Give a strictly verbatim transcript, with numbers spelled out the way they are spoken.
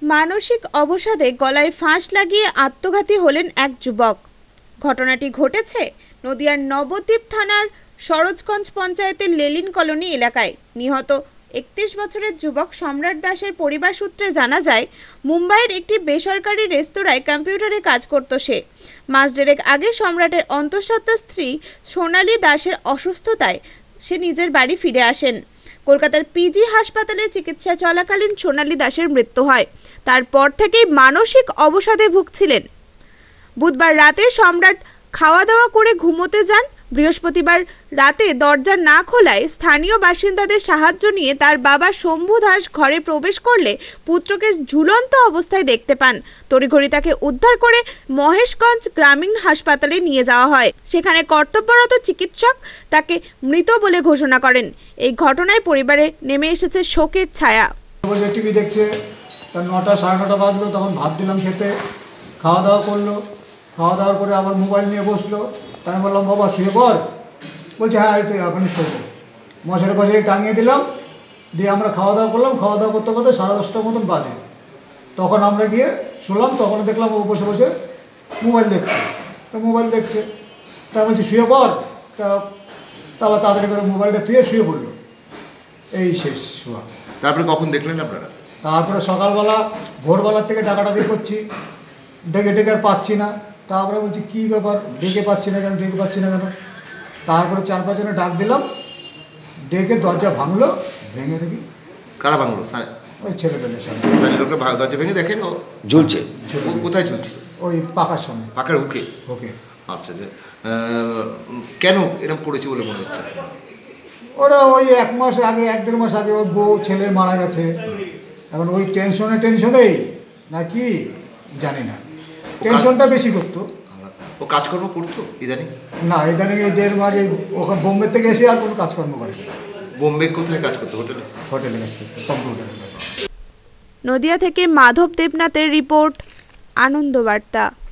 মানসিক অবসাদে গলায় ফাঁস লাগিয়ে আত্মঘাতী হলেন এক যুবক। ঘটনাটি ঘটেছে নদিয়ার নবদ্বীপ থানার সরোজগঞ্জ পঞ্চায়েতের লেলিন কলোনি এলাকায়। নিহত একত্রিশ বছরের যুবক সম্রাট দাসের পরিবার সূত্রে জানা যায়, মুম্বাইয়ের একটি বেসরকারি রেস্তোরাঁয় কম্পিউটারে কাজ করত সে। মাস দেড়েক আগে সম্রাটের অন্তঃসত্ত্বা স্ত্রী সোনালী দাসের অসুস্থতায় সে নিজের বাড়ি ফিরে আসেন। কলকাতার পিজি হাসপাতালে চিকিৎসা চলাকালীন সোনালী দাসের মৃত্যু হয়। তারপর থেকেই মানসিক অবসাদে ভুগছিলেন। বুধবার রাতে সম্রাট খাওয়া দাওয়া করে ঘুমোতে যান। বৃহস্পতিবার রাতে দরজা না খোলায় স্থানীয় বাসিন্দাদের সাহায্য নিয়ে তার বাবা শম্ভু দাস ঘরে প্রবেশ করলে পুত্রকে ঝুলন্ত অবস্থায় দেখতে পান। তড়িঘড়ি তাকে উদ্ধার করে মহেশগঞ্জ গ্রামীণ হাসপাতালে নিয়ে যাওয়া হয়। সেখানে কর্তব্যরত চিকিৎসক তাকে মৃত বলে ঘোষণা করেন। এই ঘটনায় পরিবারে নেমে এসেছে শোকের ছায়া। টিভি দেখছে, তার নটা সাড়ে নটা বাজলো, তখন ভাত দিলাম খেতে, খাওয়া দাওয়া করলো। খাওয়া দাওয়ার পরে আবার মোবাইল নিয়ে বসলো। তাই আমি বললাম, বাবা শুয়ে পড়। বলছে হ্যাঁ এই তো এখনই শোবো। মশারি মশারি টাঙিয়ে দিলাম, দিয়ে আমরা খাওয়া দাওয়া করলাম। খাওয়া দাওয়া করতে করতে সাড়ে দশটার মতন বাজে। তখন আমরা গিয়ে শুনলাম, তখন দেখলাম ও বসে বসে মোবাইল দেখছে। তো মোবাইল দেখছে, তা বলছি শুয়ে পড়। তা তারপর তাড়াতাড়ি করে মোবাইলটা তুলে শুয়ে পড়লো। এই শেষ শোয়া। তারপরে কখন দেখলেন আপনারা? তারপরে সকালবেলা ভোরবেলার থেকে ডাকাডাকি করছি, ডেকে ডেকে আর পাচ্ছি না। তারপরে বলছি কী ব্যাপার, ডেকে পাচ্ছি না কেন, ডেকে পাচ্ছি না কেন। তারপরে চার পাঁচজনে ডাক দিলাম, ডেকে দরজা ভাঙলো। ভেঙে দেখি কারা ভাঙলো? ওই ছেলেপেলের সামনে লোকটা দরজা ভেঙে দেখেন ও ঝুলছে। কোথায় ঝুলছে? ওই পাকার সামনে, পাকার হুকে। ওকে। আচ্ছা, কেন এরকম করেছে বলে মনে হচ্ছে? ওরা ওই এক মাস আগে, এক দেড় মাস আগে ওর বউ ছেলে মারা গেছে। এখন ওই টেনশনে টেনশনেই নাকি জানি না, টেনশনটা বেশি করতো। ও কাজকর্ম করতো ইদানিং? না, ইদানিং এই দেড় মাস এই ওখানে বোম্বে থেকে এসে আর কোনো কাজকর্ম করে। বোম্বে কোথায় কাজ করতো? হোটেলে? হোটেলে কাজ করতো, কম্পিউটারে। নদিয়া থেকে মাধব দেবনাথের রিপোর্ট, আনন্দ বার্তা।